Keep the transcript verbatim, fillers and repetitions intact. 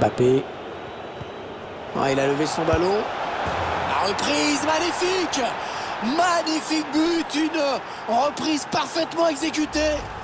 Mbappé. Ah, il a levé son ballon. La reprise, magnifique. Magnifique but, une reprise parfaitement exécutée.